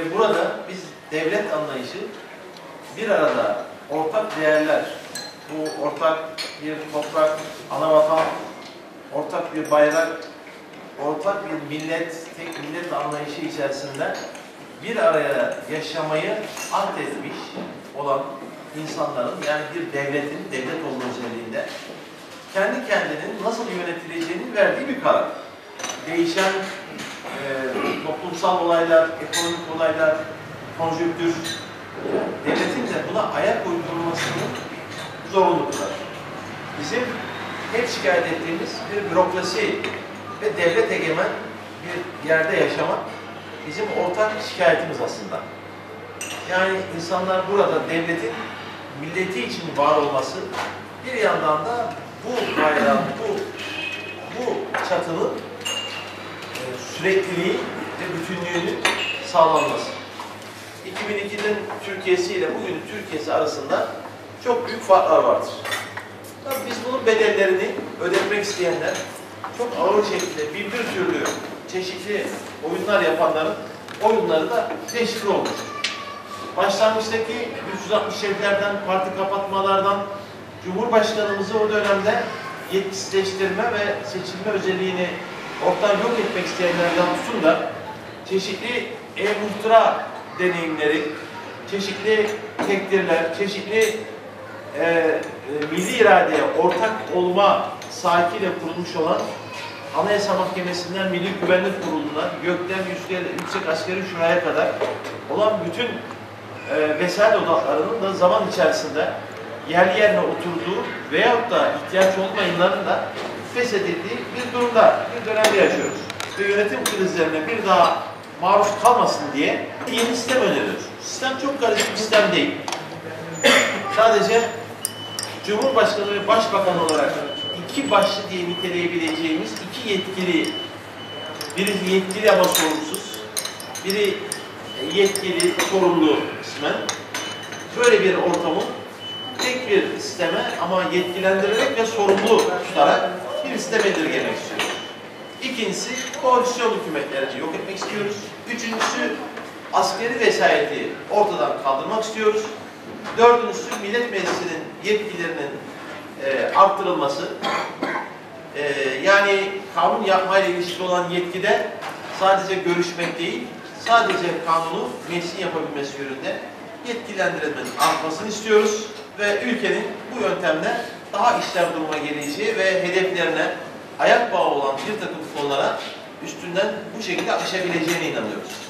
Ve burada biz devlet anlayışı bir arada ortak değerler, bu ortak bir toprak, ana vatan, ortak bir bayrak, ortak bir millet, tek millet anlayışı içerisinde bir araya yaşamayı ahdetmiş olan insanların, yani bir devletin, devlet olma özelliğinde kendi kendinin nasıl yönetileceğini verdiği bir karar. Değişen toplumsal olaylar, ekonomik olaylar, konjüktür, devletin de buna ayak uydurulmasını zorunlu kılar. Bizim hep şikayet ettiğimiz bir bürokrasi ve devlet egemen bir yerde yaşamak bizim ortak şikayetimiz aslında. Yani insanlar burada devletin milleti için var olması, bir yandan da bu bayrağın, bu çatının sürekliliği ve bütünlüğünü sağlanması. 2002'nin Türkiye'si ile bugünün Türkiye'si arasında çok büyük farklar vardır. Tabii biz bunun bedellerini ödetmek isteyenler çok ağır şekilde bir türlü çeşitli oyunlar yapanların oyunları da teşhir olmuş. Başlangıçtaki 367'lerden, parti kapatmalardan, Cumhurbaşkanımızı o dönemde yetkisizleştirme ve seçilme özelliğini ortadan yok etmek isteyenlerden tutun da çeşitli muhtıra deneyimleri, çeşitli tekdirler, çeşitli milli iradeye ortak olma sahikiyle kurulmuş olan Anayasa Mahkemesi'nden Milli Güvenlik Kurulu'na, gökten yüksek askeri şuraya kadar olan bütün vesayet odaklarının da zaman içerisinde yerli yerine oturduğu veyahut da ihtiyaç olmayanların da feshedildiği bir durumda, bir dönemde yaşıyoruz. Ve yönetim krizlerine bir daha maruz kalmasın diye yeni sistem öneriyoruz. Sistem çok karışık bir sistem değil. Sadece Cumhurbaşkanı ve Başbakan olarak iki başlı diye niteleyebileceğimiz iki yetkili, biri yetkili ama sorumsuz, biri yetkili, sorumlu kısmen, böyle bir ortamın tek bir sisteme ama yetkilendirerek ve sorumlu tutarak bir sistem indirgemek istiyoruz. İkincisi, koalisyon hükümetlerini yok etmek istiyoruz. Üçüncüsü, askeri vesayeti ortadan kaldırmak istiyoruz. Dördüncüsü, Millet Meclisi'nin yetkilerinin arttırılması. Yani kanun yapmayla ilişkili olan yetkide sadece görüşmek değil, sadece kanunu meclisin yapabilmesi yönünde yetkilendirilmenin artmasını istiyoruz ve ülkenin bu yöntemle daha işler duruma geleceği ve hedeflerine ayak bağı olan bir takım konulara üstünden bu şekilde aşabileceğine inanıyoruz.